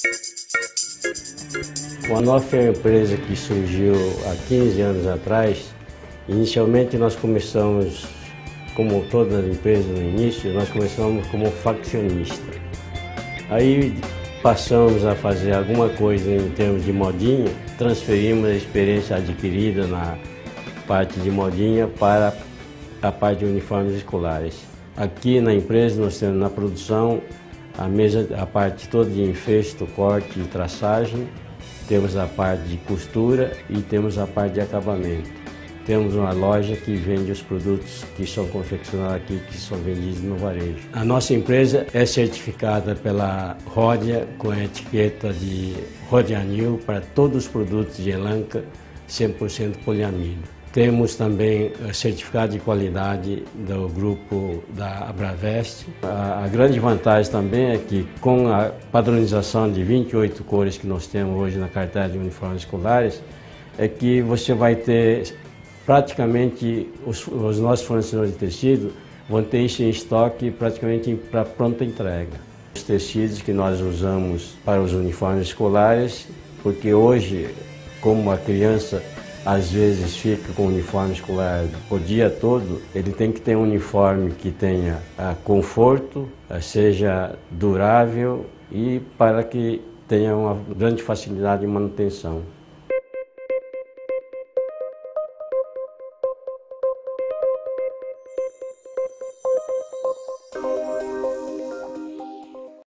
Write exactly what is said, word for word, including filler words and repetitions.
Com a nossa empresa que surgiu há quinze anos atrás, inicialmente nós começamos, como todas as empresas no início, nós começamos como faccionista. Aí passamos a fazer alguma coisa em termos de modinha, transferimos a experiência adquirida na parte de modinha para a parte de uniformes escolares. Aqui na empresa nós temos na produção a, mesa, a parte toda de enfesto, corte e traçagem, temos a parte de costura e temos a parte de acabamento. Temos uma loja que vende os produtos que são confeccionados aqui, que são vendidos no varejo. A nossa empresa é certificada pela Rhodia com a etiqueta de Rhodianil para todos os produtos de Elanca cem por cento poliamida. Temos também certificado de qualidade do grupo da Abravest. A, a grande vantagem também é que com a padronização de vinte e oito cores que nós temos hoje na cartela de uniformes escolares, é que você vai ter praticamente os, os nossos fornecedores de tecido vão ter isso em estoque praticamente para pronta entrega. Os tecidos que nós usamos para os uniformes escolares, porque hoje, como a criança às vezes fica com o uniforme escolar o dia todo, ele tem que ter um uniforme que tenha ah, conforto, ah, seja durável e para que tenha uma grande facilidade de manutenção.